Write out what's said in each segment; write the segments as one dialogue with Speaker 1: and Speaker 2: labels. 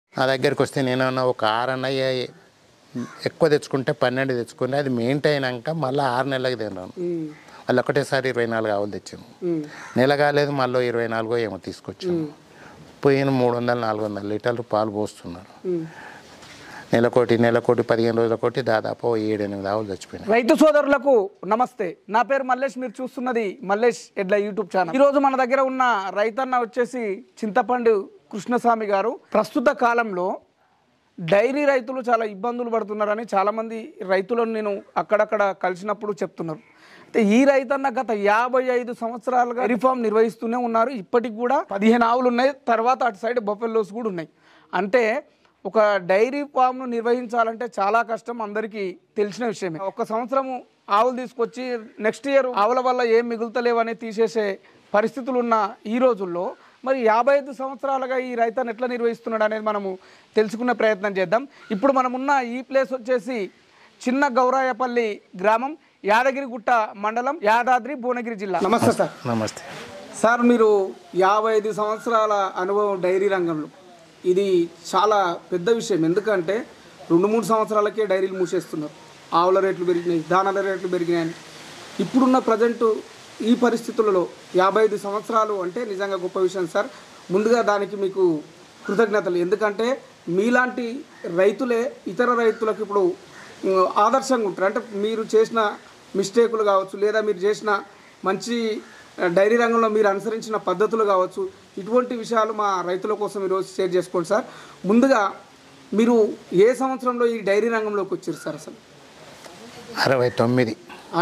Speaker 1: నా దగ్గరికి వస్తే నేనన్నా ఒక 6 అన్నయ్య ఎక్కువ తెచ్చుకుంటే 12 తెచ్చుకుని అది మెయింటైన్ అయినాక మళ్ళీ 6 నెలలకు తిన్నాను. వాళ్ళు ఒకటేసారి 24 ఆవులు తెచ్చాము. నెల కాలేదు మళ్ళీ 24 ఏమో తీసుకొచ్చాము. పోయిన 300-400 లీటర్లు పాలు పోస్తున్నారు. నెలకోటి 15 రోజులకోటి దాదాపు 7-8 ఆవులు చచ్చిపోయినాయి.
Speaker 2: రైతు సోదరులకు నమస్తే. నా పేరు మల్లేష్. మీరు చూస్తున్నది మల్లేష్ ఎడ్ల యూట్యూబ్ ఛానల్. ఈరోజు మన దగ్గర ఉన్న రైతన్న వచ్చేసి చింతపండు కృష్ణస్వామి గారు. ప్రస్తుత కాలంలో డైరీ రైతులు చాలా ఇబ్బందులు పడుతున్నారని చాలామంది రైతులను నేను అక్కడక్కడ కలిసినప్పుడు చెప్తున్నారు. అయితే ఈ రైతన్న గత 55 సంవత్సరాలుగా డైరీ ఫామ్ నిర్వహిస్తూనే ఉన్నారు. ఇప్పటికి కూడా 15 ఆవులు ఉన్నాయి. తర్వాత అటు సైడ్ బఫెల్లోస్ కూడా ఉన్నాయి. అంటే ఒక డైరీ ఫామ్ను నిర్వహించాలంటే చాలా కష్టం, అందరికీ తెలిసిన విషయమే. ఒక సంవత్సరము ఆవులు తీసుకొచ్చి నెక్స్ట్ ఇయర్ ఆవుల వల్ల ఏం మిగులుతలేవని తీసేసే పరిస్థితులు ఉన్న ఈ రోజుల్లో మరి 55 సంవత్సరాలుగా ఈ రైతన్న ఎట్లా నిర్వహిస్తున్నాడు అనేది మనము తెలుసుకునే ప్రయత్నం చేద్దాం. ఇప్పుడు మనమున్న ఈ ప్లేస్ వచ్చేసి చిన్న గౌరాయపల్లి గ్రామం, యాదగిరిగుట్ట మండలం, యాదాద్రి భువనగిరి జిల్లా. నమస్తే సార్.
Speaker 1: నమస్తే
Speaker 2: సార్. మీరు 55 సంవత్సరాల అనుభవం డైరీ రంగంలో, ఇది చాలా పెద్ద విషయం. ఎందుకంటే 2-3 సంవత్సరాలకే డైరీలు మూసేస్తున్నారు. ఆవుల రేట్లు పెరిగినాయి, దానాల రేట్లు పెరిగినాయని. ఇప్పుడున్న ప్రజెంటు ఈ పరిస్థితులలో 55 సంవత్సరాలు అంటే నిజంగా గొప్ప విషయం సార్. ముందుగా దానికి మీకు కృతజ్ఞతలు. ఎందుకంటే మీలాంటి రైతులే ఇతర రైతులకు ఇప్పుడు ఆదర్శంగా ఉంటారు. అంటే మీరు చేసిన మిస్టేకులు కావచ్చు, లేదా మీరు చేసిన మంచి డైరీ రంగంలో మీరు అనుసరించిన పద్ధతులు కావచ్చు, ఇటువంటి విషయాలు మా రైతుల కోసం ఈరోజు షేర్ చేసుకోండి సార్. ముందుగా మీరు ఏ సంవత్సరంలో ఈ డైరీ రంగంలోకి వచ్చారు సార్? అసలు
Speaker 1: 69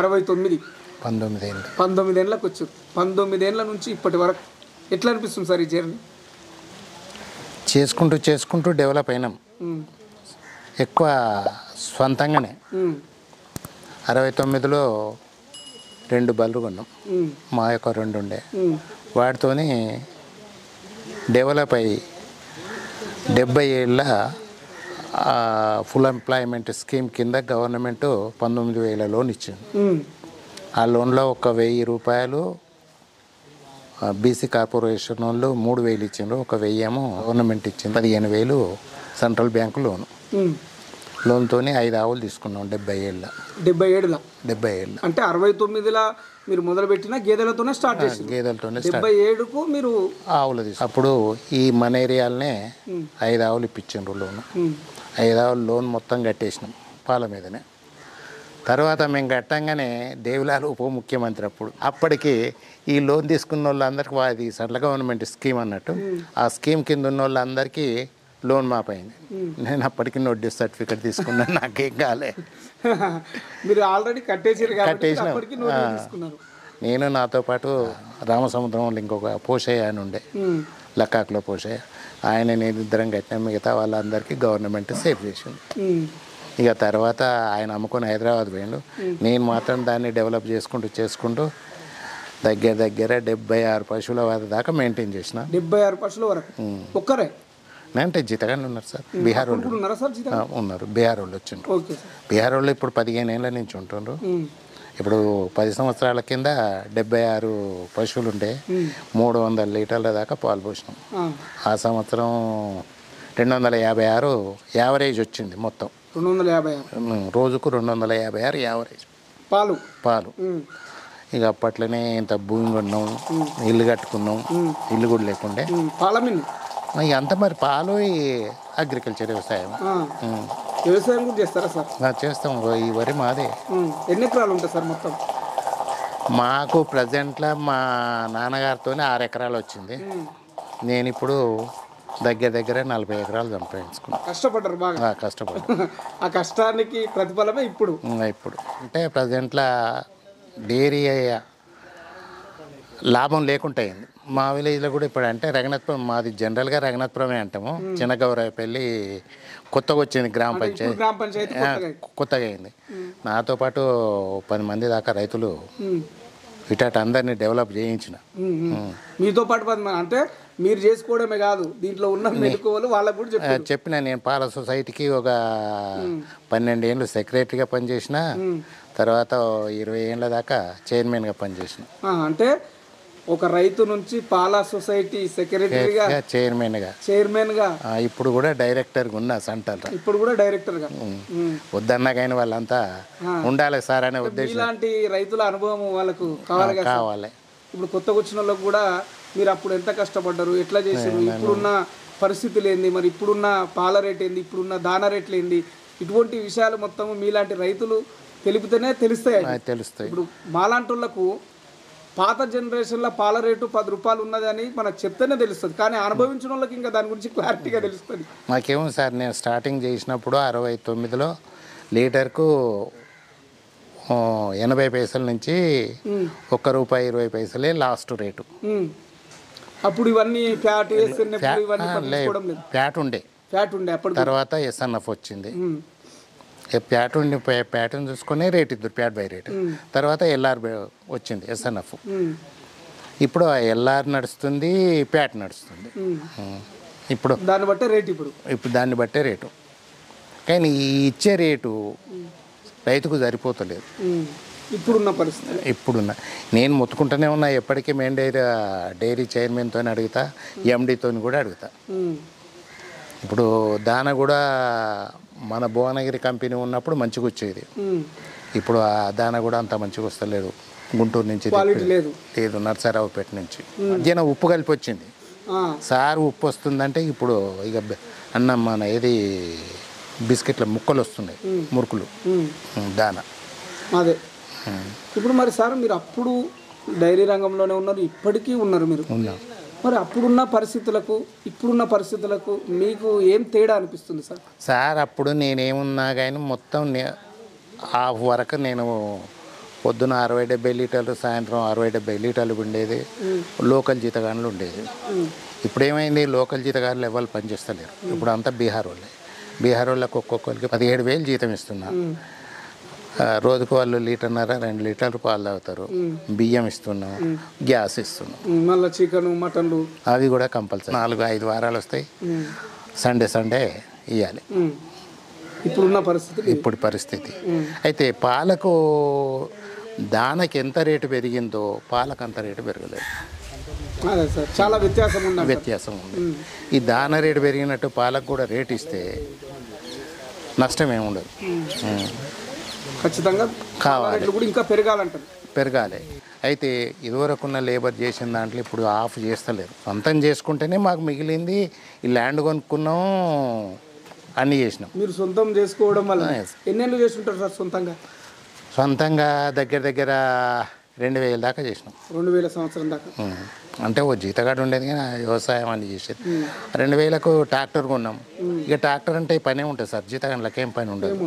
Speaker 2: 19 ఏళ్ళకి వచ్చారు. 19 ఏళ్ళ నుంచి ఇప్పటి వరకు ఎట్లా అనిపిస్తుంది సార్ ఈ జర్నీ?
Speaker 1: చేసుకుంటూ డెవలప్ అయినాం. ఎక్కువ స్వంతంగానే 69లో 2 బళ్ళు కొన్నాం. మా యొక్క 2 ఉండే వాటితోని డెవలప్ అయ్యి 70 ఏళ్ళ ఫుల్ ఎంప్లాయ్మెంట్ స్కీమ్ కింద గవర్నమెంట్ 19,000 లోన్ ఇచ్చింది. ఆ లోన్లో 1,000 రూపాయలు బీసీ కార్పొరేషన్ వాళ్ళు 3,000 ఇచ్చిండ్రు. 1,000 ఏమో గవర్నమెంట్ ఇచ్చింది. 15,000 సెంట్రల్ బ్యాంకు లోన్తో 5 ఆవులు తీసుకున్నాం. 70 ఏళ్ళ
Speaker 2: అంటే 69లో మీరు మొదలుపెట్టిన గేదెలతోనే స్టార్ట్ చేసి
Speaker 1: గేదెలతోనే
Speaker 2: 77కు మీరు
Speaker 1: ఆవులు తీసుకు. అప్పుడు ఈ మన ఏరియాలనే 5 ఆవులు ఇప్పించిండ్రు లోను. 5 ఆవులు లోన్ మొత్తం కట్టేసినాం పాల మీదనే. తర్వాత మేము కట్టంగానే దేవిలాల్ ఉప ముఖ్యమంత్రి అప్పటికి ఈ లోన్ తీసుకున్న వాళ్ళందరికీ అది సెంట్రల్ గవర్నమెంట్ స్కీమ్ అన్నట్టు, ఆ స్కీమ్ కింద ఉన్న వాళ్ళందరికీ లోన్ మాపైంది. నేను అప్పటికి నోటీస్ సర్టిఫికేట్ తీసుకున్నాను. నాకేం కాలే.
Speaker 2: మీరు ఆల్రెడీ
Speaker 1: కట్టేసిన. నేను నాతో పాటు రామసముద్రంలో ఇంకొక పోషయ్య అని ఉండే, లక్కాకులో పోషయ్య, ఆయన నేను ఇద్దరం కట్టిన. మిగతా వాళ్ళందరికీ గవర్నమెంట్ సేవ్ చేసింది. ఇక తర్వాత ఆయన అమ్ముకొని హైదరాబాద్ పోయిండు. నేను మాత్రం దాన్ని డెవలప్ చేసుకుంటూ దగ్గర 76 పశువుల దాకా మెయింటైన్ చేసిన.
Speaker 2: 76 పశువుల వరకు ఒక్కరే?
Speaker 1: అంటే జీతగానే ఉన్నారు సార్. బీహార్ వాళ్ళు ఉన్నారు. బీహార్ వాళ్ళు వచ్చిండ్రు. బీహార్ వాళ్ళు ఇప్పుడు 15 ఏళ్ళ నుంచి ఉంటుండ్రు. ఇప్పుడు 10 సంవత్సరాల కింద 76 పశువులు ఉంటే 300 లీటర్ల దాకా పాలు పోసినాం. ఆ సంవత్సరం 256 యావరేజ్ వచ్చింది. మొత్తం
Speaker 2: 256
Speaker 1: రోజుకు 256 యావరేజ్ పాలు. ఇక అప్పట్లోనే ఇంత భూమి కొన్నాం, ఇల్లు కట్టుకున్నాం. ఇల్లు కూడా లేకుండే ఇక అంత. మరి పాలు అగ్రికల్చర్ వ్యవసాయం
Speaker 2: కూడా చేస్తారా సార్?
Speaker 1: చేస్తాం. ఈ వరి మాదే.
Speaker 2: ఎన్ని ఎకరాలు ఉంటాయి సార్ మొత్తం?
Speaker 1: మాకు ప్రజెంట్లో మా నాన్నగారితో 6 ఎకరాలు వచ్చింది. నేను ఇప్పుడు దగ్గర 40 ఎకరాలు సంపాదించుకున్నాను.
Speaker 2: కష్టపడ్డారు బాగా?
Speaker 1: కష్టపడ్డారు.
Speaker 2: ఆ కష్టానికి ప్రతిఫలమే ఇప్పుడు
Speaker 1: అంటే ప్రజెంట్లో డైరీ లాభం లేకుండా అయింది. మా విలేజ్లో కూడా ఇప్పుడు అంటే రఘునాథపురం, మాది జనరల్గా రఘునాథపురమే అంటాము. చిన్న గౌరాయపల్లి కొత్తగా వచ్చింది గ్రామ పంచాయతీ, కొత్తగా అయింది. నాతో పాటు 10 మంది దాకా రైతులు ఇటు అందరినీ డెవలప్ చేయించిన.
Speaker 2: మీతో పాటు 10 మంది అంటే మీరు చేసుకోవడమే కాదు, దీంట్లో ఉన్న మెలకువలు వాళ్ళకు కూడా
Speaker 1: చెప్పిన. నేను పాల సొసైటీకి ఒక 12 ఏళ్ళు సెక్రటరీగా పనిచేసిన. తర్వాత 20 ఏళ్ళ దాకా చైర్మన్గా పనిచేసిన.
Speaker 2: అంటే ఒక రైతు నుంచి పాలా సొసైటీ సెక్రటరీగా, చైర్మన్గా,
Speaker 1: ఇప్పుడు కూడా డైరెక్టర్గా ఉన్నా సెంటర్.
Speaker 2: ఇప్పుడు కూడా డైరెక్టర్గా.
Speaker 1: వద్దన్నా కానీ వాళ్ళంతా ఉండాలి సార్ అనే ఉద్దేశం.
Speaker 2: ఇలాంటి రైతుల అనుభవం వాళ్ళకు కావాలి. ఇప్పుడు కొత్తగా వచ్చిన వాళ్ళకు కూడా మీరు అప్పుడు ఎంత కష్టపడ్డారు, ఎట్లా చేశారు, ఇప్పుడున్న పరిస్థితులు ఏంది, మరి ఇప్పుడున్న పాల రేట్ ఏంది, ఇప్పుడున్న దానా రేట్లు ఏంది, ఇటువంటి విషయాలు మొత్తం మీలాంటి రైతులు తెలిపితేనే తెలుస్తాయి. ఇప్పుడు మాలాంటి వాళ్ళకు పాత జనరేషన్లో పాల రేటు 10 రూపాయలు ఉన్నదని మనకు చెప్తేనే తెలుస్తుంది, కానీ అనుభవించిన వాళ్ళకి ఇంకా దాని గురించి క్లారిటీగా తెలుస్తుంది.
Speaker 1: మాకేమో సార్, నేను స్టార్టింగ్ చేసినప్పుడు 69లో లీటర్కు 80 పైసల నుంచి ₹1.20 లాస్ట్ రేటు.
Speaker 2: అప్పుడు ఇవన్నీ ఫ్యాట్ ఉండే అప్పుడు తర్వాత
Speaker 1: SNF వచ్చింది. ప్యాట్ని చూసుకొని రేట్ ఇద్దరు, ప్యాట్ బై రేట్. తర్వాత LR వచ్చింది, SNF. ఇప్పుడు LR నడుస్తుంది, ప్యాట్ నడుస్తుంది. ఇప్పుడు
Speaker 2: దాన్ని బట్టే రేటు,
Speaker 1: ఇప్పుడు దాన్ని బట్టే రేటు. కానీ ఈ ఇచ్చే రేటు రైతుకు సరిపోతలేదు ఇప్పుడున్న. నేను మొత్తుకుంటూనే ఉన్నా ఎప్పటికీ. మెయిన్ డైరీ చైర్మన్తో అడుగుతా, MDతో కూడా అడుగుతా. ఇప్పుడు దాన కూడా మన భువనగిరి కంపెనీ ఉన్నప్పుడు మంచిగా వచ్చేది. ఇప్పుడు ఆ దాన కూడా అంత మంచిగా వస్తలేదు. గుంటూరు నుంచి లేదు, నర్సరావుపేట నుంచి. మధ్యాహ్నం ఉప్పు కలిపి వచ్చింది సార్. ఉప్పు వస్తుందంటే ఇప్పుడు ఇక అన్నం మన ఏది బిస్కెట్ల ముక్కలు వస్తున్నాయి, మురుకులు దాన.
Speaker 2: అదే ఇప్పుడు మరి సార్ మీరు అప్పుడు డైరీ రంగంలోనే ఉన్నారు, ఇప్పటికీ ఉన్నారు మీరు. మరి అప్పుడున్న పరిస్థితులకు ఇప్పుడున్న పరిస్థితులకు మీకు ఏం తేడా అనిపిస్తుంది సార్?
Speaker 1: సార్ అప్పుడు నేనేమున్నా కానీ మొత్తం హాఫ్ వరకు నేను పొద్దున 60-70 లీటర్లు, సాయంత్రం 60-70 లీటర్లు ఉండేది. లోకల్ జీతగానులు ఉండేది. ఇప్పుడు ఏమైంది, లోకల్ జీతగానులు ఎవరు పనిచేస్తలేరు. ఇప్పుడు అంతా బీహార్ వాళ్ళే. బీహార్ వాళ్ళకి ఒక్కొక్కరికి 17,000 జీతం ఇస్తున్నా. రోజుకు వాళ్ళు 1.5-2 లీటర్లు పాలు తాగుతారు. బియ్యం ఇస్తున్నాం, గ్యాస్ ఇస్తున్నాం,
Speaker 2: మళ్ళీ చికెన్, మటన్లు
Speaker 1: అవి కూడా కంపల్సరీ 4-5 వారాలు వస్తాయి. సండే ఇవ్వాలి. ఇప్పుడు పరిస్థితి అయితే పాలకు దానకి ఎంత రేటు పెరిగిందో పాలకు అంత రేటు పెరగలేదు.
Speaker 2: చాలా
Speaker 1: వ్యత్యాసం ఉంది. ఈ దాన రేటు పెరిగినట్టు పాలకు కూడా రేటు ఇస్తే నష్టం ఏముండదు.
Speaker 2: ఖచ్చితంగా కావాలి, ఇంకా
Speaker 1: పెరగాలి. అయితే ఇదివరకున్న లేబర్ చేసిన దాంట్లో ఇప్పుడు ఆఫ్ చేస్తలేరు. సొంతం చేసుకుంటేనే మాకు మిగిలింది. ఈ ల్యాండ్ కొనుక్కున్నాం, అన్నీ చేసినాం.
Speaker 2: మీరు సొంతం చేసుకోవడం వల్ల ఎన్నేళ్ళు చేస్తుంటారు సార్? సొంతంగా
Speaker 1: దగ్గర 2000 దాకా చేసినాం.
Speaker 2: 2000 సంవత్సరం దాకా.
Speaker 1: అంటే ఓ జీతగాడు ఉండేది కానీ వ్యవసాయం అని చేసేది. 2000కు ట్రాక్టర్ కొన్నాం. ఇక ట్రాక్టర్ అంటే పనే ఉంటుంది సార్, జీతగాళ్ళకి ఏం పని ఉండదు.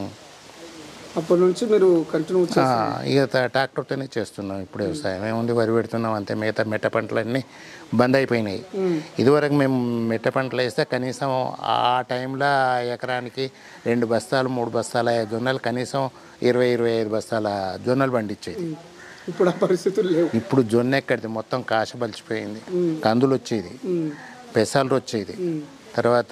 Speaker 2: అప్పటి నుంచి మీరు కంటిన్యూ
Speaker 1: ఇక ట్రాక్టర్తోనే చేస్తున్నాం. ఇప్పుడు వ్యవసాయం ఏముంది, వరి పెడుతున్నాం అంతే. మిగతా మెట్ట పంటలన్నీ బంద్ అయిపోయినాయి. ఇదివరకు మేము మెట్ట పంటలు వేస్తే కనీసం ఆ టైంలో ఎకరానికి 2 బస్తాలు 3 బస్తాల జొన్నలు, కనీసం 20-25 బస్తాల జొన్నలు పండించేది.
Speaker 2: ఇప్పుడు ఆ పరిస్థితులు లేవు.
Speaker 1: ఇప్పుడు జొన్న ఎక్కడిది, మొత్తం కాశ బలిచిపోయింది. కందులు వచ్చేది, పెసలు వచ్చేది, తర్వాత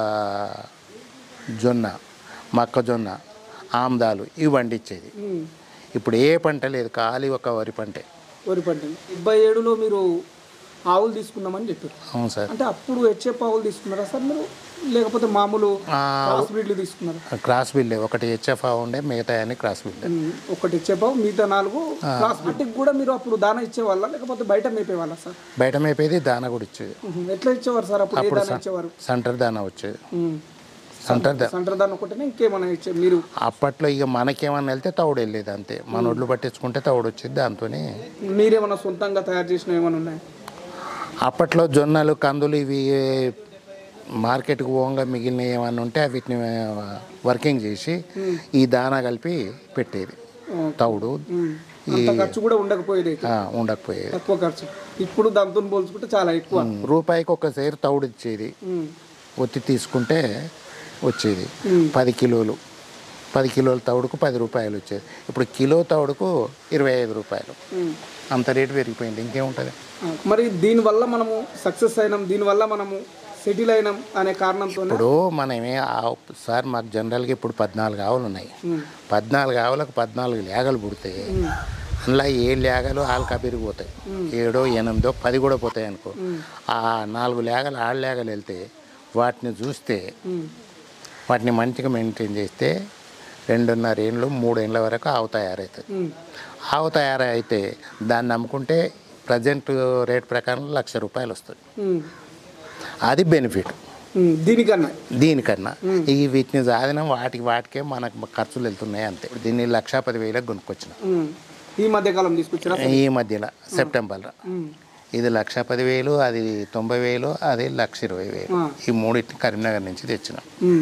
Speaker 1: జొన్న, మొక్కజొన్న, ఆమ్దాలు ఇవి పండించేది. ఇప్పుడు ఏ పంట లేదు, ఖాళీ ఒక వరి పంటే.
Speaker 2: 77లో మీరు ఆవులు తీసుకున్నామని చెప్పారు.
Speaker 1: అవును సార్.
Speaker 2: అంటే అప్పుడు HF ఆవులు తీసుకున్నారా సార్ మీరు, లేకపోతే మామూలు క్రాస్ బ్రీడ్లు తీసుకున్నారా?
Speaker 1: క్రాస్ బ్రీడ్, ఒకటి HF ఆవు ఉండే, మిగతా అన్ని క్రాస్ బ్రీడ్.
Speaker 2: ఒకటి HF ఆవు, మిగతా 4 క్రాస్ బ్రీడ్. కూడా మీరు అప్పుడు దానా ఇచ్చేవాళ్ళ, లేకపోతే బయట మేపేవాళ్ళ సార్?
Speaker 1: బయట మేపేది, దానా కూడా ఇచ్చేది.
Speaker 2: ఎట్లా ఇచ్చేవారు సార్ అప్పుడు? ఇచ్చేవారు
Speaker 1: సెంటర్ దానా వచ్చేది.
Speaker 2: సెంటర్ దాని ఒకటేనా, ఇంకేమైనా ఇచ్చేది మీరు?
Speaker 1: అప్పట్లో ఇక మనకేమన్నా వెళ్తే తౌడు వెళ్ళేది అంతే. మన ఒడ్లు పట్టించుకుంటే తౌడు వచ్చేది. దాంతోనే.
Speaker 2: మీరేమన్నా సొంతంగా తయారు చేసిన ఏమైనా ఉన్నాయి?
Speaker 1: అప్పట్లో జొన్నలు, కందులు ఇవి మార్కెట్కి పోగా మిగిలిన ఏమన్నా ఉంటే వీటిని వర్కింగ్ చేసి ఈ దానా కలిపి పెట్టేది. తౌడు
Speaker 2: ఖర్చు కూడా ఉండకపోయేది. తక్కువ ఖర్చు. ఇప్పుడు దాంతో పోల్చుకుంటే చాలా ఎక్కువ.
Speaker 1: రూపాయికి ఒక సేరు తౌడు ఇచ్చేది. ఒత్తి తీసుకుంటే వచ్చేది 10 కిలోలు. 10 కిలోల తౌడుకు 10 రూపాయలు వచ్చేది. ఇప్పుడు కిలో తౌడుకు 25 రూపాయలు. అంత రేటు పెరిగిపోయింది, ఇంకేముంటుంది.
Speaker 2: మరి దీనివల్ల మనము సక్సెస్ అయినాం, దీనివల్ల మనము సెటిల్ అయినాం అనే కారణంతో
Speaker 1: ఇప్పుడు మనమే సార్, మాకు జనరల్గా ఇప్పుడు 14 ఆవులు ఉన్నాయి. 14 ఆవులకు 14 లేగలు పుడితే అందులో 7 లేగలు ఆల్కా పెరిగిపోతాయి, 7, 8, 10 కూడా పోతాయి అనుకో. ఆ 4 లేగలు 6 లేగలు వెళ్తే వాటిని చూస్తే వాటిని మంచిగా మెయింటైన్ చేస్తే 2.5 ఏళ్ళు 3 ఏళ్ళ వరకు ఆవు తయారవుతుంది. ఆవు తయారైతే దాన్ని అమ్ముకుంటే ప్రజెంట్ రేట్ ప్రకారం ₹1,00,000 వస్తుంది. అది బెనిఫిట్ దీనికన్నా. ఈ వీటిని సాధనం వాటికే మనకు ఖర్చులు వెళ్తున్నాయి అంతే. దీన్ని 1,10,000 కొనుక్కొచ్చిన ఈ మధ్యలో సెప్టెంబర్లో. ఇది 1,10,000, అది 90,000, అది 1,20,000. ఈ మూడింటిని కరీంనగర్ నుంచి తెచ్చిన.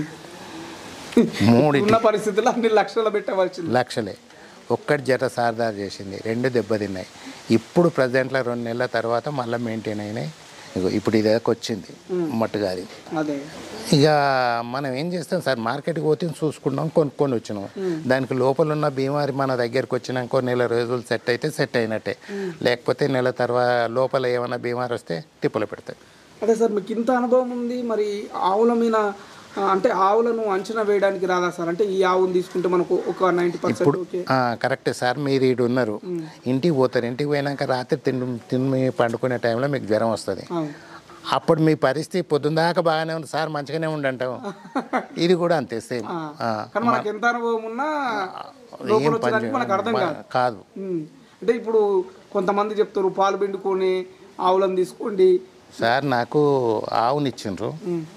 Speaker 2: పరిస్థితుల్లో అన్ని లక్షలు పెట్టవలసింది.
Speaker 1: లక్షలే. ఒక్కటి జత సారదారు చేసింది, 2 దెబ్బతిన్నాయి. ఇప్పుడు ప్రజెంట్లో 2 నెలల తర్వాత మళ్ళీ మెయింటైన్ అయినాయి. ఇప్పుడు ఇది వచ్చింది మట్టుగారి. ఇక మనం ఏం చేస్తాం సార్, మార్కెట్కి పోతే చూసుకుంటాం, కొనుక్కొని వచ్చినాం. దానికి లోపల ఉన్న బీమారి మన దగ్గరికి వచ్చినాక నెల రోజులు సెట్ అయితే సెట్ అయినట్టే, లేకపోతే నెల తర్వాత లోపల ఏమైనా బీమారి వస్తే తిప్పలు పెడతాయి.
Speaker 2: అదే సార్, మీకు ఇంత అనుభవం ఉంది, మరి ఆవుల మీద అంటే ఆవులను అంచనా వేయడానికి రాదా సార్? అంటే ఈ ఆవును తీసుకుంటే మనకు ఒక 90%.
Speaker 1: కరెక్టే సార్, మీరు ఇటు ఉన్నారు, ఇంటికి పోతారు. ఇంటికి పోయినాక రాత్రి తిని పండుకునే టైంలో మీకు జ్వరం వస్తుంది. అప్పుడు మీ పరిస్థితి పొద్దున్న దాకా బాగానే ఉంది సార్, మంచిగానే ఉండంటాం. ఇది కూడా అంతే సేమ్.
Speaker 2: ఎంత అనుభవం ఉన్నా ఏం పని
Speaker 1: కాదు.
Speaker 2: అంటే ఇప్పుడు కొంతమంది చెప్తారు పాలు పిండుకొని ఆవులను తీసుకోండి
Speaker 1: సార్. నాకు ఆవునిచ్చిండ్రు,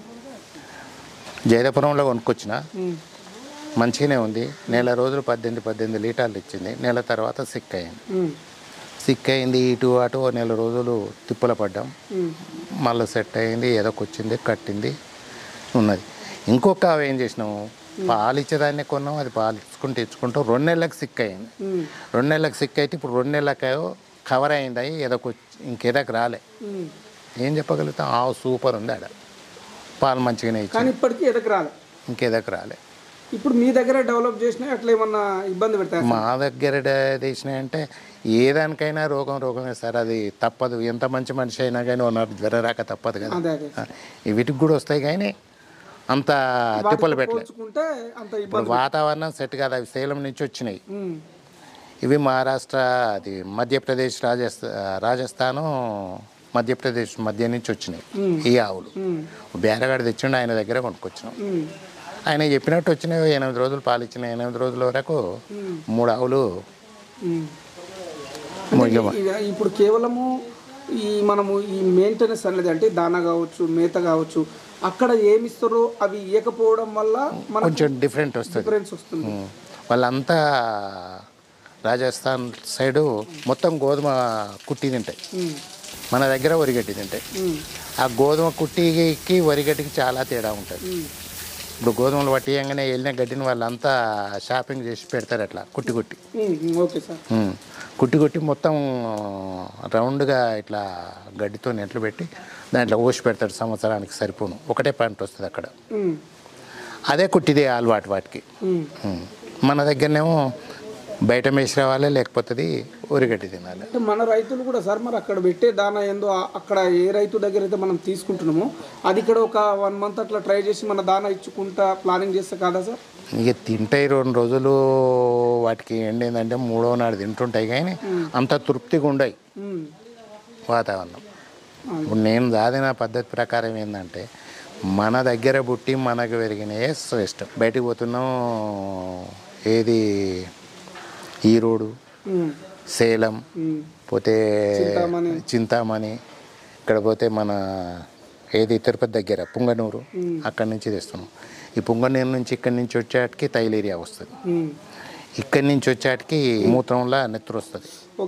Speaker 1: జయదపురంలో కొనుక్కొచ్చిన, మంచిగానే ఉంది. నెల రోజులు 18 లీటర్లు ఇచ్చింది. నెల తర్వాత సిక్ అయింది. ఇటు అటు నెల రోజులు తిప్పల పడ్డాం, మళ్ళీ సెట్ అయింది, ఏదోకొచ్చింది, కట్టింది ఉన్నది. ఇంకొక ఆవు ఏం చేసినాము, పాలు ఇచ్చేదాన్ని కొన్నాం, అది పాలు ఇచ్చుకుంటూ 2 నెలలకు సిక్ అయింది. 2 నెలలకు సిక్ అయితే ఇప్పుడు 2 నెలలకు కవర్ అయింది, ఇంకేదాకా రాలే. ఏం చెప్పగలుగుతాం, ఆవు సూపర్ ఉంది, ఆడ పాలు మంచిగానే ఇచ్చింది,
Speaker 2: ఇప్పటికీ
Speaker 1: ఇంకేదాకా రాలే.
Speaker 2: ఇప్పుడు మీ దగ్గర డెవలప్ చేసినా అట్లా ఏమన్నా ఇబ్బంది పెడతాయి?
Speaker 1: మా దగ్గర చేసినాయంటే ఏదానికైనా రోగమే సార్, అది తప్పదు. ఎంత మంచి మనిషి అయినా కానీ ఉన్నారు, జ్వరం రాక తప్పదు కదా. వీటికి కూడా వస్తాయి కానీ అంత తిప్పలు పెట్టలేదు. ఇప్పుడు వాతావరణం సెట్ కాదు. అవి సేలం నుంచి వచ్చినాయి, ఇవి మహారాష్ట్ర, అది మధ్యప్రదేశ్, రాజస్థాను, మధ్యప్రదేశ్ మధ్య నుంచి వచ్చినాయి ఈ ఆవులు. బేరగాడు తెచ్చిండు, ఆయన దగ్గర కొనుక్కొచ్చినాం. ఆయన చెప్పినట్టు వచ్చినాయి. 8 రోజులు పాలు ఇచ్చినాయి. 8 రోజుల వరకు 3 ఆవులు.
Speaker 2: ఇప్పుడు కేవలము మనము ఈ మెయింటెనెన్స్ అనేది, అంటే దానా కావచ్చు, మేత కావచ్చు, అక్కడ ఏమి ఇస్తారో అవి ఇవ్వకపోవడం వల్ల
Speaker 1: కొంచెం డిఫరెన్స్ వస్తుంది. వాళ్ళంతా రాజస్థాన్ సైడు మొత్తం గోధుమ కుట్టి తింటాయి, మన దగ్గర వరిగడ్డి తింటాయి. ఆ గోధుమ కుట్టికి వరిగడ్డికి చాలా తేడా ఉంటుంది. ఇప్పుడు గోధుమలు పట్టియంగానే వెళ్ళిన గడ్డిని వాళ్ళంతా షాపింగ్ చేసి పెడతారు, అట్లా కుట్టి మొత్తం రౌండ్గా ఇట్లా గడ్డితో నెట్లు పెట్టి దాంట్లో ఓసి పెడతాడు. సంవత్సరానికి సరిపోను ఒకటే పంట వస్తుంది అక్కడ. అదే కుట్టిదే అలవాటు వాటికి. మన దగ్గరనేమో బయట మేసి రావాలి, లేకపోతే ఊరిగడ్డి తినాలి.
Speaker 2: మన రైతులు కూడా సార్, మరి అక్కడ పెట్టే దానా ఏందో, అక్కడ ఏ రైతు దగ్గర అయితే మనం తీసుకుంటున్నామో అది ఇక్కడ ఒక 1 మంత్ అట్లా ట్రై చేసి మన దానా ఇచ్చుకుంటా ప్లానింగ్ చేస్తే కాదా సార్?
Speaker 1: ఇక తింటాయి 2 రోజులు, వాటికి ఏంటంటే 3వ నాడు తింటుంటాయి, కానీ అంత తృప్తిగా ఉండయి వాతావరణం. ఇప్పుడు నేను దాదిన పద్ధతి ప్రకారం ఏంటంటే, మన దగ్గర పుట్టి మనకు పెరిగినాయే శ్రేష్టం. బయటికి పోతున్నాం, ఏది ఈరోడు, సేలం, పోతే చింతామణి, ఇక్కడ పోతే మన ఏది తిరుపతి దగ్గర పుంగనూరు, అక్కడి నుంచి తెస్తున్నాం. ఈ పుంగనూరు నుంచి ఇక్కడి నుంచి వచ్చేటికి తైలేరియా వస్తుంది, ఇక్కడి నుంచి వచ్చేటికి మూత్రంలో నెత్తురు వస్తుంది.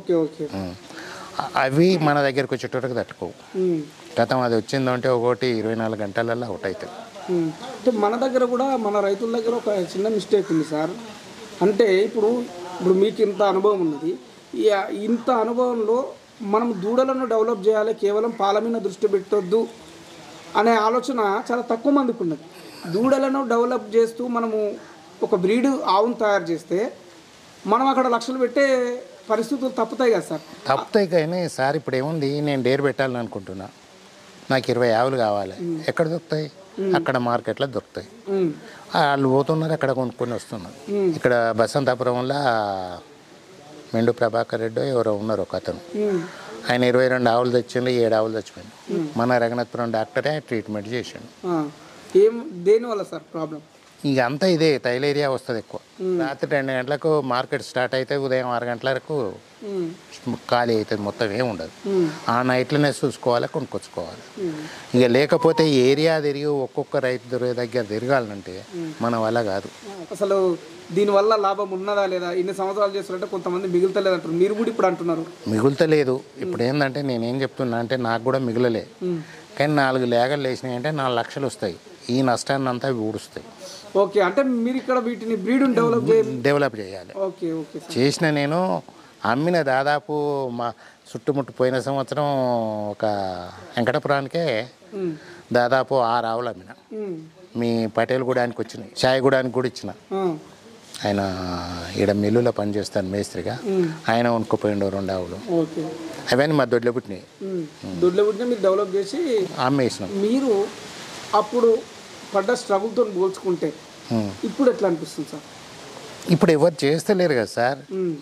Speaker 1: అవి మన దగ్గరకు వచ్చేటోటికి తట్టుకోవు. గతం అది వచ్చిందంటే ఒకటి 24 గంటలలో అవుట్ అవుతుంది.
Speaker 2: మన దగ్గర కూడా, మన రైతుల దగ్గర ఒక చిన్న మిస్టేక్ ఉంది సార్. అంటే ఇప్పుడు మీకు ఇంత అనుభవం ఉన్నది, ఇంత అనుభవంలో మనం దూడలను డెవలప్ చేయాలి, కేవలం పాల మీద దృష్టి పెట్టొద్దు అనే ఆలోచన చాలా తక్కువ మందికి ఉన్నది. దూడలను డెవలప్ చేస్తూ మనము ఒక బ్రీడ్ ఆవును తయారు చేస్తే మనం అక్కడ లక్షలు పెట్టే పరిస్థితులు తప్పుతాయి కదా సార్?
Speaker 1: తప్పుతాయి, కానీ సార్ ఇప్పుడు ఏముంది, నేను డేర్ పెట్టాలని అనుకుంటున్నా, నాకు 20 ఆవులు కావాలి. ఎక్కడ దొరుకుతాయి? అక్కడ మార్కెట్లో దొరుకుతాయి. వాళ్ళు పోతున్నారు, అక్కడ కొనుక్కొని వస్తున్నారు. ఇక్కడ బసంతాపురంలో మెండు ప్రభాకర్ రెడ్డి ఎవరో ఉన్నారు ఒక అతను. ఆయన 22 ఆవులు తెచ్చిండు, 7 ఆవులు చచ్చిపోయింది. మన రఘునాథపురం డాక్టరే ట్రీట్మెంట్ చేసిండు.
Speaker 2: దేనివల్ల సార్ ప్రాబ్లం?
Speaker 1: ఇక అంతా ఇదే టైలేరియా వస్తుంది ఎక్కువ. రాత్రి 2 గంటలకు మార్కెట్ స్టార్ట్ అయితే ఉదయం 6 గంటల వరకు ఖాళీ అవుతుంది, మొత్తం ఏమి ఉండదు. ఆ నైట్లోనే చూసుకోవాలి, కొనుక్కొచ్చుకోవాలి. ఇక లేకపోతే ఏరియా తిరిగి ఒక్కొక్క రైతు దగ్గర తిరగాలంటే మన వల్ల కాదు.
Speaker 2: అసలు దీనివల్ల లాభం ఉన్నదా లేదా? ఇన్ని సంవత్సరాలు చేస్తుంటే కొంతమంది మిగులుతలేదు అంటారు, మీరు కూడా ఇప్పుడు అంటున్నారు
Speaker 1: మిగులుతలేదు. ఇప్పుడు ఏంటంటే నేనేం చెప్తున్నా అంటే నాకు కూడా మిగులలే, కానీ 4 లేగలు వేసినాయి అంటే 4 లక్షలు వస్తాయి. ఈ నష్టాన్ని అంతా ఊడుస్తాయి.
Speaker 2: ఓకే, అంటే మీరు ఇక్కడ వీటిని బ్రీడ్
Speaker 1: డెవలప్ చేయాలి.
Speaker 2: ఓకే ఓకే
Speaker 1: చేసిన నేను అమ్మిన దాదాపు మా చుట్టుముట్టు పోయిన సంవత్సరం ఒక వెంకటపురానికే దాదాపు 6 ఆవులు అమ్మిన. మీ పటేల్ గూడానికి వచ్చినాయి, చాయ్ గూడానికి కూడా ఇచ్చిన. ఆయన ఈడ మిల్లులో పనిచేస్తాను మేస్త్రిగా, ఆయన కొనుక్కోపోయిండు 2 ఆవులు. అవన్నీ మా దొడ్లో పుట్టినాయి.
Speaker 2: మీరు డెవలప్ చేసి
Speaker 1: అమ్మేసినాం.
Speaker 2: మీరు అప్పుడు పడ్డ స్ట్రగుల్తో పోల్చుకుంటే ఇప్పుడు ఎట్లా అనిపిస్తుంది సార్?
Speaker 1: ఇప్పుడు ఎవరు చేస్తలేరు కదా సార్.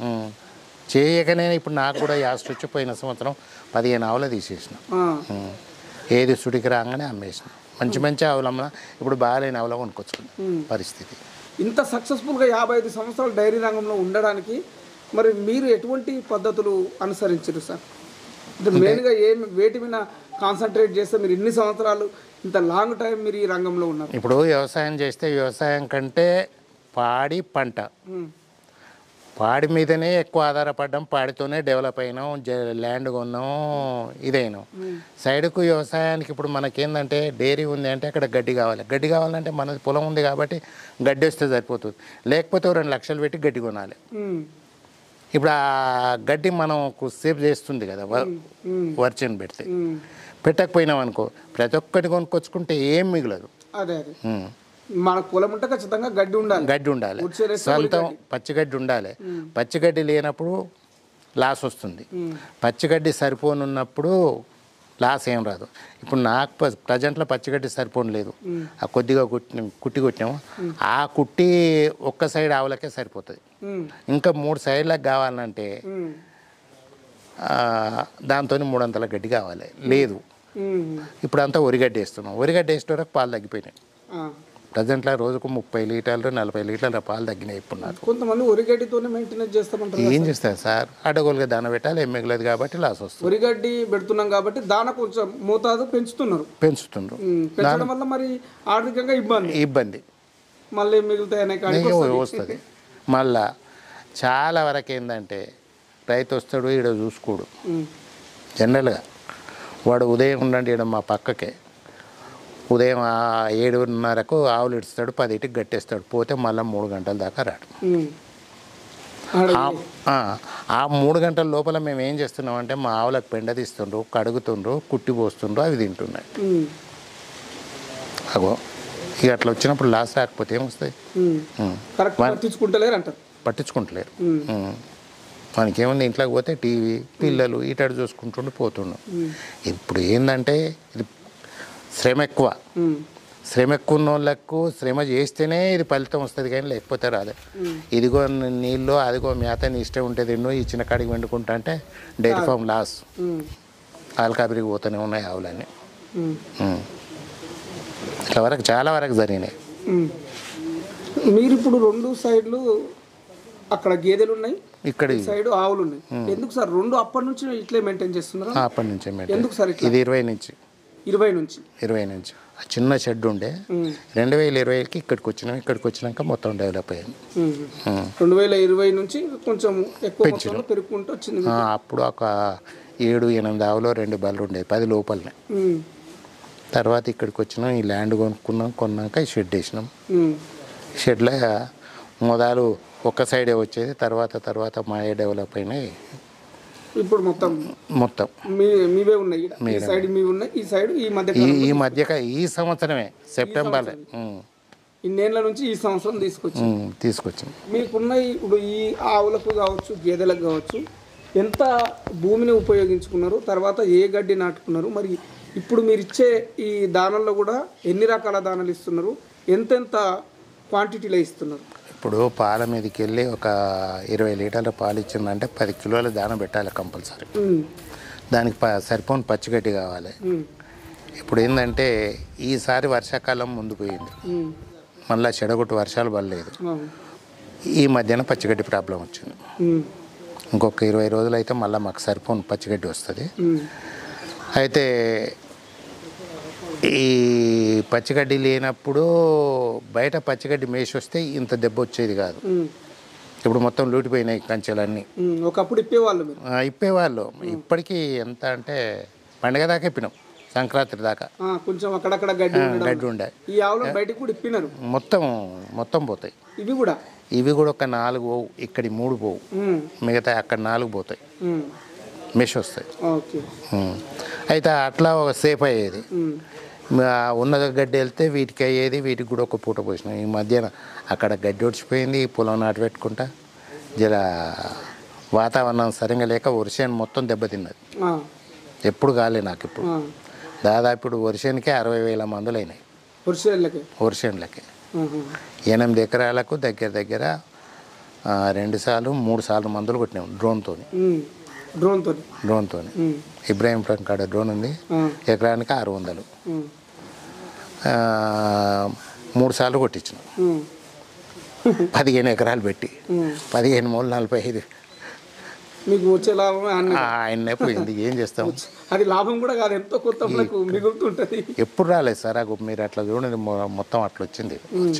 Speaker 1: చేయకనే ఇప్పుడు నాకు కూడా యాస్ట్ వచ్చి పోయిన సంవత్సరం 15 ఆవులు తీసేసిన. ఏది సుడికి రాగానే అమ్మేసిన. మంచి మంచి ఆవులు అమ్మ, ఇప్పుడు బాగాలేని ఆవులు కొనుక్కొచ్చుకున్న పరిస్థితి.
Speaker 2: ఇంత సక్సెస్ఫుల్గా 55 సంవత్సరాలు డైరీ రంగంలో ఉండడానికి మరి మీరు ఎటువంటి పద్ధతులు అనుసరించారు సార్? మెయిన్గా వేటి మీద కాన్సన్ట్రేట్ చేస్తే మీరు ఇన్ని సంవత్సరాలు ఇంత లాంగ్ టైం మీరు ఈ రంగంలో ఉన్నారు?
Speaker 1: ఇప్పుడు వ్యవసాయం చేస్తే వ్యవసాయం కంటే పాడి పంట, పాడి మీదనే ఎక్కువ ఆధారపడ్డాం. పాడితోనే డెవలప్ అయినాం, ల్యాండ్ కొన్నాం, ఇదైనాం. సైడ్కు వ్యవసాయానికి ఇప్పుడు మనకేందంటే డైరీ ఉంది అంటే అక్కడ గడ్డి కావాలి. గడ్డి కావాలంటే మనది పొలం ఉంది కాబట్టి గడ్డి వస్తే సరిపోతుంది, లేకపోతే 2 లక్షలు పెట్టి గడ్డి కొనాలి. ఇప్పుడు ఆ గడ్డి మనం సేవ్ చేస్తుంది కదా వర్చన్ పెడితే. పెట్టకపోయినాం అనుకో ప్రతి ఒక్కటి కొనుక్కొచ్చుకుంటే ఏం మిగలదు.
Speaker 2: అదే మన పొలం ఉంటే ఖచ్చితంగా గడ్డి ఉండాలి,
Speaker 1: గడ్డి ఉండాలి, సొంతం పచ్చిగడ్డి ఉండాలి. పచ్చిగడ్డి లేనప్పుడు లాస్ వస్తుంది, పచ్చిగడ్డి సరిపోనున్నప్పుడు లాస్ ఏం రాదు. ఇప్పుడు నాకు ప్రజెంట్లో పచ్చిగడ్డి సరిపోను లేదు. ఆ కొద్దిగా కుట్టి కొట్టినాము, ఆ కుట్టి ఒక్క సైడ్ ఆవులకే సరిపోతుంది. ఇంకా 3 సైడ్లకు కావాలంటే దాంతో 300 గడ్డి కావాలి, లేదు. ఇప్పుడు అంతా ఒరిగడ్డి వేస్తున్నాం. ఒరిగడ్డి వేసే వరకు పాలు తగ్గిపోయినాయి. ప్రజెంట్లో రోజుకు 30 లీటర్లు 40 లీటర్ల పాలు తగ్గినాయి. ఇప్పుడు నాకు
Speaker 2: కొంతమంది ఒరిగడ్డితోనే మెయింటెనెన్స్ చేస్తామంటారు.
Speaker 1: ఏం చేస్తారు సార్, అడ్డగోలుగా దాన పెట్టాలి, ఏం మిగలేదు కాబట్టి లాస్ వస్తుంది.
Speaker 2: ఒరిగడ్డి పెడుతున్నాం కాబట్టి దాన కొంచెం మోతాదు పెంచుతున్నారు. పెంచడం వల్ల మరి ఆర్థికంగా
Speaker 1: ఇబ్బంది
Speaker 2: మళ్ళీ మిగులుతాయనే
Speaker 1: వస్తుంది. మళ్ళా చాలా వరకు ఏంటంటే రైతు వస్తాడు, ఈడ చూసుకోడు. జనరల్గా వాడు ఉదయం ఉండండి ఈడ మా పక్కకే, ఉదయం 7:30కు ఆవులు ఇడుస్తాడు, 10కి గట్టేస్తాడు, పోతే మళ్ళీ 3 గంటల దాకా రాడు. ఆ 3 గంటల లోపల మేము ఏం చేస్తున్నామంటే మా ఆవులకు పెండ తీస్తుండ్రు, కడుగుతుండ్రు, కుట్టి పోస్తుండ్రు, అవి తింటున్నాయి. అగో ఇక అట్లా వచ్చినప్పుడు లాస్ రాకపోతే ఏమొస్తాయి? పట్టించుకుంటలేరు. మనకి ఏముంది, ఇంట్లోకి పోతే టీవీ, పిల్లలు ఇటాడు చూసుకుంటుండి పోతుండు. ఇప్పుడు ఏంటంటే ఇది శ్రమ ఎక్కువ. శ్రమ ఎక్కువ ఉన్న వాళ్ళకు శ్రమ చేస్తేనే ఇది ఫలితం వస్తుంది, కానీ లేకపోతే రాదు. ఇదిగో నీళ్ళు, అదిగో మేత నీ ఇష్టం ఉంటుంది, ఎన్నో ఇచ్చిన కాడికి వండుకుంటా అంటే డైరీ ఫామ్ లాస్. ఆల్కాబరికి పోతూనే ఉన్నాయి ఆవులన్నీ. ఇట్లా వరకు చాలా వరకు జరిగినాయి.
Speaker 2: మీరు ఇప్పుడు 2 సైడ్లు అక్కడ గేదెలు ఉన్నాయి,
Speaker 1: ఇక్కడ
Speaker 2: సైడ్ ఆవులు ఉన్నాయి. ఎందుకు సార్ 2 అప్పటి నుంచి ఇట్లే మెయింటైన్ చేస్తున్నారు?
Speaker 1: అప్పటి నుంచే
Speaker 2: ఎందుకు సార్?
Speaker 1: ఇది 20 నుంచి చిన్న షెడ్ ఉండే 2020కి ఇక్కడికి వచ్చినాం. ఇక్కడికి వచ్చినాక మొత్తం డెవలప్ అయ్యింది.
Speaker 2: 2020 నుంచి కొంచెం ఎక్కువ పెరుగుకుంటూ వచ్చింది.
Speaker 1: అప్పుడు ఒక 7-8 ఆవులో 2 బళ్ళు ఉండేది, 10 లోపలనే. తర్వాత ఇక్కడికి వచ్చినాం, ఈ ల్యాండ్ కొన్నాక ఈ షెడ్ వేసినాం. షెడ్లో మొదలు ఒక్క సైడే వచ్చేది, తర్వాత మాయే డెవలప్ అయినాయి.
Speaker 2: ఇప్పుడు మొత్తం మీవే ఉన్నాయి, ఈ సైడ్ మీవి ఉన్నాయి, ఈ సైడ్ ఈ మధ్య
Speaker 1: ఈ సంవత్సరమే సెప్టెంబర్లో,
Speaker 2: ఇన్నేళ్ల నుంచి ఈ సంవత్సరం
Speaker 1: తీసుకొచ్చాం.
Speaker 2: మీకున్న ఇప్పుడు ఈ ఆవులకు కావచ్చు, గేదెలకు కావచ్చు, ఎంత భూమిని ఉపయోగించుకున్నారు, తర్వాత ఏ గడ్డి నాటుకున్నారు, మరి ఇప్పుడు మీరు ఇచ్చే ఈ దానాల్లో కూడా ఎన్ని రకాల దానాలు ఇస్తున్నారు, ఎంతెంత క్వాంటిటీలో ఇస్తున్నారు?
Speaker 1: ఇప్పుడు పాల మీదకి వెళ్ళి ఒక 20 లీటర్ల పాలు ఇచ్చిందంటే 10 కిలోల దాన పెట్టాలి కంపల్సరీ. దానికి సరిపోని పచ్చిగడ్డి కావాలి. ఇప్పుడు ఏంటంటే ఈసారి వర్షాకాలం ముందు పోయింది, మళ్ళీ చెడగొట్టు వర్షాలు పడలేదు. ఈ మధ్యన పచ్చిగడ్డి ప్రాబ్లం వచ్చింది. ఇంకొక 20 రోజులు అయితే మళ్ళీ మాకు సరిపోని పచ్చిగడ్డి వస్తుంది. అయితే ఈ పచ్చిగడ్డి లేనప్పుడు బయట పచ్చిగడ్డి మేసి వస్తే ఇంత దెబ్బ వచ్చేది కాదు. ఇప్పుడు మొత్తం లూటిపోయినాయి కంచెలన్నీ.
Speaker 2: ఒకప్పుడు ఇప్పేవాళ్ళు
Speaker 1: ఇప్పేవాళ్ళు. ఇప్పటికీ ఎంత అంటే పండగ దాకా ఇప్పినాం, సంక్రాంతి దాకా
Speaker 2: కొంచెం అక్కడక్కడ గడ్డి
Speaker 1: ఉండే.
Speaker 2: ఈ ఆవులు బయటకు కూడా ఇప్పినారు.
Speaker 1: మొత్తం పోతాయి. ఇవి కూడా ఒక 4 పోవు, ఇక్కడి 3 పోవు, మిగతా అక్కడ 4 పోతాయి, మెష్ వస్తాయి. అయితే అట్లా ఒక సేఫ్ అయ్యేది. ఉన్న గడ్డి వెళ్తే వీటికి అయ్యేది, వీటికి కూడా ఒక పూట పోసినాం. ఈ మధ్యన అక్కడ గడ్డి ఒడిచిపోయింది, పొలం నాటు పెట్టుకుంటా జర వాతావరణం సరిగా లేక వర్షాన్ని మొత్తం దెబ్బతిన్నది. ఎప్పుడు కాలే నాకు. ఇప్పుడు దాదాపు ఇప్పుడు వర్షానికే 60,000 మందులు అయినాయి. వర్షాలకి 8 ఎకరాలకు దగ్గర 2 సార్లు 3 సార్లు మందులు కొట్టినాం డ్రోన్తో. ఇబ్రాహీంపురం కాడ డ్రోన్ ఉంది, ఎకరానికి 600. 3 సార్లు కొట్టించినాం, 15 ఎకరాలు పెట్టి 15 మూడు 45.
Speaker 2: మీకు వచ్చే లాభం
Speaker 1: ఆయన్నే పోయింది. ఏం చేస్తాం,
Speaker 2: అది లాభం కూడా కాదు, ఎంతో కొత్త మిగులుతుంటది.
Speaker 1: ఎప్పుడు రాలేదు సార్. మీరు అట్లా చూడండి, మొత్తం అట్లా వచ్చింది.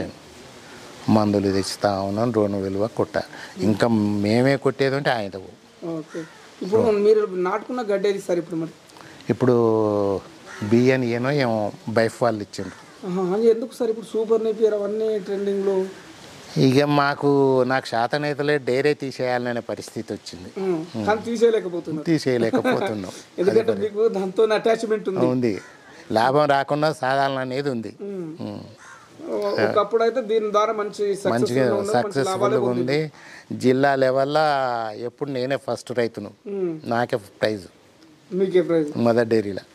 Speaker 1: మందులు తెచ్చుతా ఉన్నాం, డ్రోన్ విలువ కొట్ట. ఇంకా మేమే కొట్టేది ఉంటే ఆయన.
Speaker 2: ఇప్పుడు మీరు నాటుకున్న గడ్డి ఏది సార్ ఇప్పుడు? మరి
Speaker 1: ఇప్పుడు బియ్యాన్ని ఏమో బైఫ్ వాళ్ళు ఇచ్చిండ్రు.
Speaker 2: ఎందుకు సార్ ఇప్పుడు సూపర్ నేపియర్ అవన్నీ ట్రెండింగ్లో?
Speaker 1: ఇక నాకు శాతనైతలే డైరీ తీసేయాలనే పరిస్థితి వచ్చింది. తీసేయలేకపోతున్నాం.
Speaker 2: ఎందుకంటే మీకు దాంతో అటాచ్మెంట్
Speaker 1: ఉంది. లాభం రాకుండా సాధారణ అనేది ఉంది.
Speaker 2: ఒకప్పుడు అయితే దీని ద్వారా మంచిగా
Speaker 1: సక్సెస్ఫుల్గా ఉంది. జిల్లా లెవెల్లో ఎప్పుడు నేనే ఫస్ట్ రైతును, నాకే ప్రైజ్, మదర్ డైరీలో.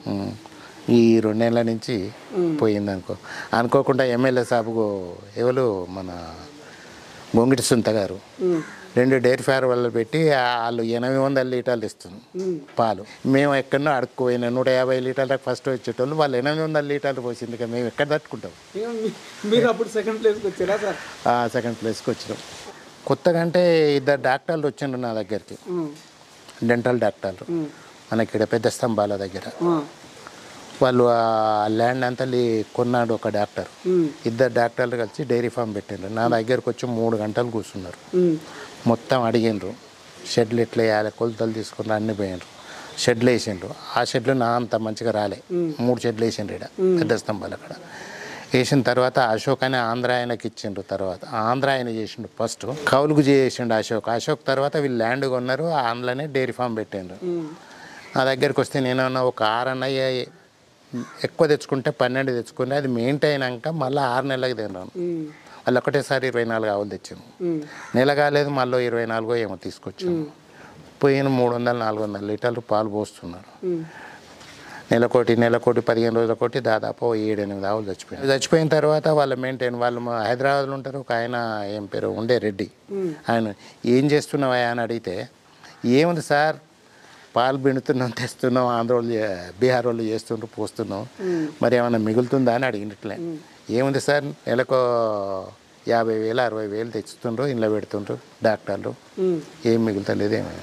Speaker 1: ఈ 2 నెలల నుంచి పోయింది అనుకోకుండా ఎమ్మెల్యే సాబుకు ఎవరు మన గొంగిటి సుంత గారు 2 డైరీ ఫార్ వాళ్ళు పెట్టి వాళ్ళు 800 లీటర్లు ఇస్తుంది పాలు. మేము ఎక్కడో అడుక్కుపోయినా 150 లీటర్లకు ఫస్ట్ వచ్చేటోళ్ళు, వాళ్ళు 800 లీటర్లు పోసింది. ఇక మేము ఎక్కడ తట్టుకుంటాం?
Speaker 2: మీరు అప్పుడు సెకండ్ ప్లేస్కి వచ్చారా సార్?
Speaker 1: సెకండ్ ప్లేస్కి వచ్చినాం. కొత్తగా అంటే 2 డాక్టర్లు వచ్చిండ్రు నా దగ్గరికి, డెంటల్ డాక్టర్లు, మనకి ఇక్కడ పెద్ద స్తంభాల దగ్గర. వాళ్ళు ఆ ల్యాండ్ అంతా కొన్నాడు ఒక డాక్టర్. 2 డాక్టర్లు కలిసి డైరీ ఫామ్ పెట్టిండ్రు. నా దగ్గరకు వచ్చి 3 గంటలు కూర్చున్నారు. మొత్తం అడిగిండ్రు, షెడ్లు ఎట్లా వేయాలి, కొలతలు తీసుకున్నారు, అన్నీ పోయినరు. షెడ్లు వేసిండ్రు. ఆ షెడ్లు నా అంత మంచిగా రాలే. 3 షెడ్లు వేసిండ్రు ఇక్కడ పెద్ద స్తంభాలు. అక్కడ వేసిన తర్వాత అశోక్ అని ఆంధ్ర ఆయనకి ఇచ్చిండ్రు. తర్వాత ఆంధ్ర ఆయన చేసిండు, ఫస్ట్ కౌలుకు చేసిండు అశోక్ తర్వాత వీళ్ళు ల్యాండ్ కొన్నారు, ఆంధ్రనే డైరీ ఫామ్ పెట్టిండ్రు. నా దగ్గరికి వస్తే నేనన్నా ఒక 6 అన్నయ్య ఎక్కువ తెచ్చుకుంటే 12 తెచ్చుకుని అది మెయింటైన్ అయినాక మళ్ళీ 6 నెలలకు తిన్నాను. వాళ్ళు ఒకటేసారి 24 ఆవులు తెచ్చాము. నెల కాలేదు, మళ్ళీ 24 ఏమో తీసుకొచ్చాము. పోయిన 300-400 లీటర్లు పాలు పోస్తున్నారు. నెలకోటి 15 రోజులకోటి దాదాపు 7-8 ఆవులు చచ్చిపోయిన తర్వాత వాళ్ళ మెయింటైన్ వాళ్ళు హైదరాబాద్లో ఉంటారు. ఒక ఆయన ఏం పేరు ఉండే రెడ్డి, ఆయన ఏం చేస్తున్నావా అని అడిగితే, ఏముంది సార్ పాలు పిండుతున్నాం, తెస్తున్నాం, ఆంధ్ర వాళ్ళు బీహార్ వాళ్ళు చేస్తుండ్రు, పోస్తున్నాం, మరి ఏమైనా మిగులుతుందా అని అడిగినట్లే. ఏముంది సార్, నెలకు 50,000 60,000 తెచ్చుతుండ్రు, ఇంట్లో పెడుతుండ్రు డాక్టర్లు, ఏం మిగులుతలేదు. ఏమైనా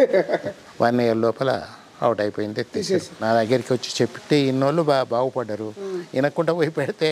Speaker 1: 1 year లోపల అవుట్ అయిపోయింది. నా దగ్గరికి వచ్చి చెప్పితే ఇన్నోళ్ళు బాగుపడ్డారు. వినకుండా పోయి పెడితే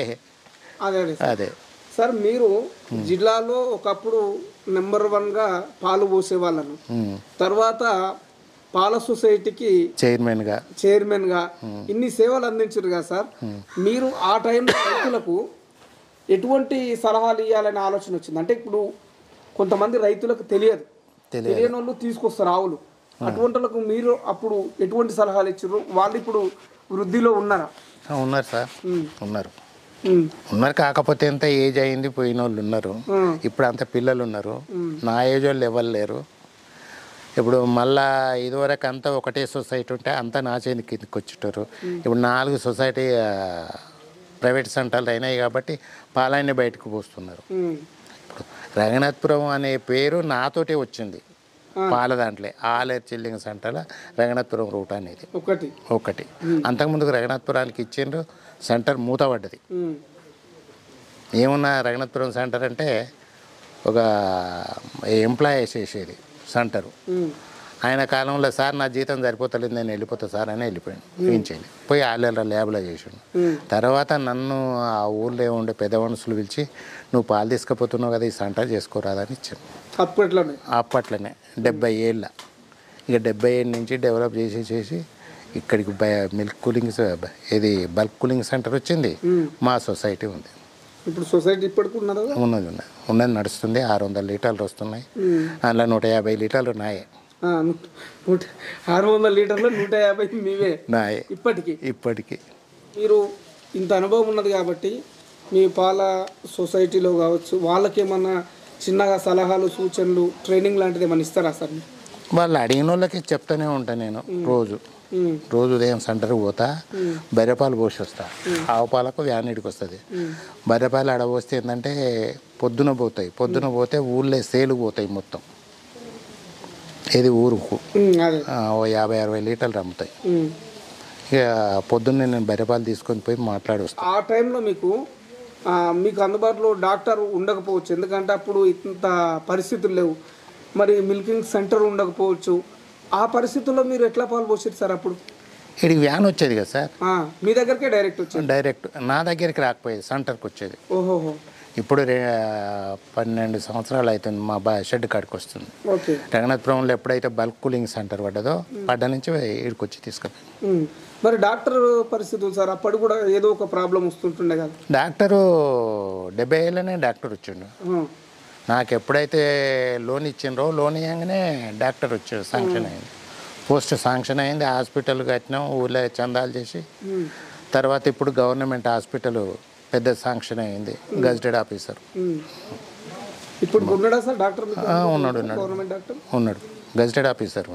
Speaker 1: అదే
Speaker 2: సార్. మీరు జిల్లాలో ఒకప్పుడు నెంబర్ 1గా పాలు పోసేవాళ్ళను, తర్వాత పాల సొసైటీకి చైర్మన్గా ఇన్ని సేవలు అందించారు కదా సార్. మీరు ఆ టైంలో రైతులకు ఎటువంటి సలహాలు ఇవ్వాలనే ఆలోచన వచ్చింది? అంటే ఇప్పుడు కొంతమంది రైతులకు తెలియని వాళ్ళు తీసుకొస్తారు ఆవులు, అటువంటిలకు మీరు అప్పుడు ఎటువంటి సలహాలు ఇచ్చారు? వాళ్ళు ఇప్పుడు వృద్ధిలో ఉన్నారా?
Speaker 1: ఉన్నారు సార్, ఉన్నారు. కాకపోతే ఎంత ఏజ్ అయింది, పోయిన వాళ్ళు ఉన్నారు. ఇప్పుడు అంత పిల్లలు ఉన్నారు. నా ఏజ్ వాళ్ళు ఎవరు లేరు. ఇప్పుడు మళ్ళా ఇదివరకు అంతా ఒకటే సొసైటీ ఉంటే అంతా నా చేతి కిందకి వచ్చేటారు. ఇప్పుడు 4 సొసైటీ ప్రైవేట్ సెంటర్లు అయినాయి కాబట్టి పాలన్నీ బయటకు పోస్తున్నారు. రంగనాథపురం అనే పేరు నాతోటే వచ్చింది పాల దాంట్లో ఆలేరు చిల్లింగ్ సెంటర్లో రంగనాథపురం రూట్ అనేది ఒకటి అంతకుముందుకు రంగనాథపురానికి ఇచ్చిండ్రు, సెంటర్ మూతపడ్డది. ఏమున్నా రంగనాథపురం సెంటర్ అంటే ఒక ఎంప్లాయీస్ చేసేది సెంటరు. ఆయన కాలంలో సార్ నా జీతం సరిపోతలేదు నేను వెళ్ళిపోతా సార్ అని వెళ్ళిపోయాను. ఏం చేయలేదు, పోయి ఆలేరు ల్యాబ్లో చేసాడు. తర్వాత నన్ను ఆ ఊళ్ళో ఉండే పెద్ద మనుషులు పిలిచి నువ్వు పాలు తీసుకుపోతున్నావు కదా ఈ సెంటర్ చేసుకోరాదని ఇచ్చాను. అప్పట్లోనే 70 ఏళ్ళ ఇక 70 ఏళ్ళ నుంచి డెవలప్ చేసి ఇక్కడికి మిల్క్ కూలింగ్ ఇది బల్క్ కూలింగ్ సెంటర్ వచ్చింది. మా సొసైటీ ఉంది.
Speaker 2: ఇప్పుడు సొసైటీ ఇప్పటికి
Speaker 1: ఉన్నది నడుస్తుంది. 600 లీటర్లు వస్తున్నాయి. అందులో 150 లీటర్లు నాయే.
Speaker 2: 600 లీటర్లు 150 మీవే
Speaker 1: నాయే ఇప్పటికి.
Speaker 2: మీరు ఇంత అనుభవం ఉన్నది కాబట్టి మీ పాల సొసైటీలో కావచ్చు వాళ్ళకేమన్నా చిన్నగా సలహాలు సూచనలు ట్రైనింగ్ లాంటిది ఏమైనా ఇస్తారా సార్?
Speaker 1: వాళ్ళు అడిగిన వాళ్ళకి చెప్తానే ఉంటాను నేను. రోజు ఉదయం సెంటర్కి పోతా, బర్రెపాలు పోసి వస్తా. ఆవు పాలకు వ్యానిడికి వస్తుంది. బర్రెపాలు ఆడబోస్తే ఏంటంటే పొద్దున పోతే ఊళ్ళో సేలు పోతాయి మొత్తం. ఇది ఊరుకు 50-60 లీటర్లు అమ్ముతాయి. ఇక పొద్దున్నే నేను బర్రెపాలు తీసుకొని పోయి మాట్లాడి వస్తాను.
Speaker 2: ఆ టైంలో మీకు అందుబాటులో డాక్టర్ ఉండకపోవచ్చు, ఎందుకంటే అప్పుడు ఇంత పరిస్థితులు లేవు. మరి మిల్కింగ్ సెంటర్ ఉండకపోవచ్చు. ఆ పరిస్థితుల్లో మీరు ఎట్లా పాలు పోసారు సార్? అప్పుడు
Speaker 1: ఇక్కడికి వ్యాన్ వచ్చేది కదా సార్,
Speaker 2: మీ దగ్గరికే డైరెక్ట్
Speaker 1: నా దగ్గరికి రాకపోయేది, సెంటర్కి వచ్చేది.
Speaker 2: ఓహోహో.
Speaker 1: ఇప్పుడు 12 సంవత్సరాలు అవుతుంది మా షెడ్ కాడికి వస్తుంది. రంగనాథపురంలో ఎప్పుడైతే బల్క్ కూలింగ్ సెంటర్ పడ్డ నుంచి ఇక్కడికి వచ్చి తీసుకెళ్ళి.
Speaker 2: మరి డాక్టర్ పరిస్థితులు సార్ అప్పుడు కూడా ఏదో ఒక ప్రాబ్లం వస్తుంటుండే కదా?
Speaker 1: డాక్టరు 70 ఏళ్ళనే డాక్టర్ వచ్చిండు. నాకు ఎప్పుడైతే లోన్ ఇచ్చిండ్రో లోన్ ఇవ్వగానే డాక్టర్ వచ్చాడు, శాంక్షన్ అయింది, పోస్ట్ శాంక్షన్ అయింది. హాస్పిటల్ కట్టినాం ఊళ్ళో చందాలు చేసి. తర్వాత ఇప్పుడు గవర్నమెంట్ హాస్పిటల్ పెద్ద శాంక్షన్ అయింది, గజెటెడ్ ఆఫీసర్.
Speaker 2: ఇప్పుడు ఉన్నాడా సార్ డాక్టర్?
Speaker 1: ఉన్నాడు గజెటెడ్ ఆఫీసర్.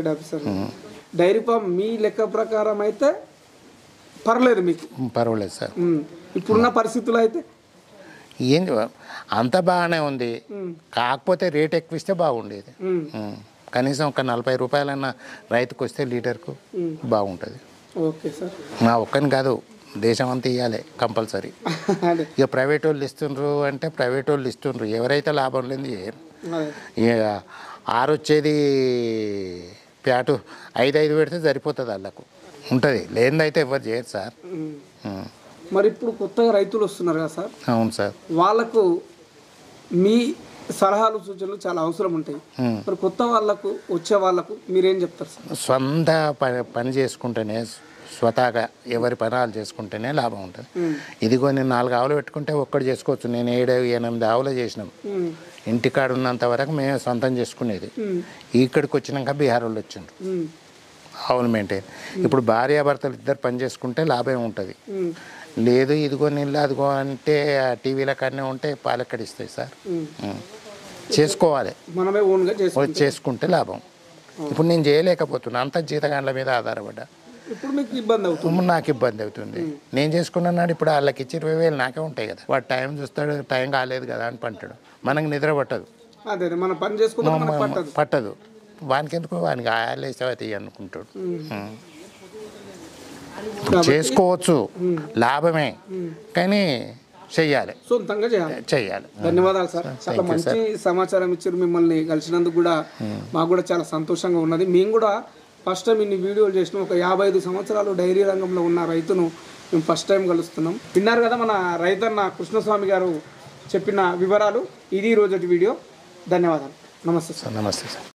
Speaker 2: డైరీ ఫామ్ మీ లెక్క ప్రకారం అయితే పర్లేదు, మీకు
Speaker 1: పర్వాలేదు సార్.
Speaker 2: ఇప్పుడున్న పరిస్థితులు అయితే
Speaker 1: ఏం అంత బాగానే ఉంది, కాకపోతే రేట్ ఎక్కువ ఇస్తే బాగుండేది. కనీసం ఒక 40 రూపాయలన్నా రైతుకు వస్తే లీటర్కు బాగుంటుంది.
Speaker 2: Okay sir.
Speaker 1: నా ఒక్కని కాదు, దేశం అంతా ఇవ్వాలి కంపల్సరీ. ఇక ప్రైవేట్ వాళ్ళు ఇస్తుండ్రు అంటే ప్రైవేట్ వాళ్ళు ఇస్తుండ్రు, ఎవరైతే లాభం లేని ఇక ఆరొచ్చేది ప్యాటు 5 పెడితే సరిపోతుంది, వాళ్ళకు ఉంటుంది. లేనిదైతే ఎవరు చేయరు సార్.
Speaker 2: మరి ఇప్పుడు కొత్తగా రైతులు వస్తున్నారు కదా సార్?
Speaker 1: అవును సార్.
Speaker 2: వాళ్ళకు మీ సలహాలు సూచనలు చాలా అవసరం ఉంటాయి. మరి కొత్త వాళ్ళకు వచ్చే వాళ్ళకు మీరేం చెప్తారు సార్?
Speaker 1: సొంత పని చేసుకుంటేనే, స్వతహాగా ఎవరి పనాలు చేసుకుంటేనే లాభం ఉంటుంది. ఇదిగో నేను 4 ఆవులు పెట్టుకుంటే ఒక్కడు చేసుకోవచ్చు. నేను 7-8 ఆవులు చేసినాం. ఇంటికాడ ఉన్నంత వరకు మేము సొంతం చేసుకునేది. ఇక్కడికి వచ్చినాక బీహార్ వాళ్ళు వచ్చిండ్రు ఆవులు మెయింటైన్. ఇప్పుడు భార్యాభర్తలు ఇద్దరు పని చేసుకుంటే లాభం ఉంటుంది. లేదు ఇదిగో నీళ్ళు అదిగో అంటే టీవీల కన్నా ఉంటే పాలెక్కడ ఇస్తాయి సార్. చేసుకోవాలి,
Speaker 2: మనమే ఓన్గా
Speaker 1: చేసుకుంటే లాభం. ఇప్పుడు నేను చేయలేకపోతున్నా, అంత జీతగాండ్ల మీద ఆధారపడ్డా.
Speaker 2: ఇప్పుడు మీకు ఇబ్బంది అవుతుంది,
Speaker 1: నాకు ఇబ్బంది అవుతుంది. నేను చేసుకున్నాడు, ఇప్పుడు వాళ్ళకి ఇచ్చి 20,000 నాకే ఉంటాయి కదా. వాడు టైం చూస్తాడు, టైం కాలేదు కదా అని పంటాడు. మనకు నిద్ర పట్టదు,
Speaker 2: మన పని చేసుకుంటే
Speaker 1: పట్టదు. వానికి ఎందుకు, వానికి ఆయాలేసేవతి అనుకుంటాడు. చేసుకోవచ్చు, లాభమే, కానీ చెయ్యాలి,
Speaker 2: సొంతంగా
Speaker 1: చెయ్యాలి.
Speaker 2: ధన్యవాదాలు సార్, చాలా మంచి సమాచారం ఇచ్చారు. మిమ్మల్ని కలిసినందుకు కూడా మాకు కూడా చాలా సంతోషంగా ఉన్నది. మేము కూడా ఫస్ట్ టైం ఇన్ని వీడియోలు చేసినాం. ఒక 55 సంవత్సరాలు డైరీ రంగంలో ఉన్న రైతును మేము ఫస్ట్ టైం కలుస్తున్నాం. విన్నారు కదా మన రైతన్న కృష్ణస్వామి గారు చెప్పిన వివరాలు. ఇది రోజటి వీడియో. ధన్యవాదాలు. నమస్తే సార్.
Speaker 1: నమస్తే సార్.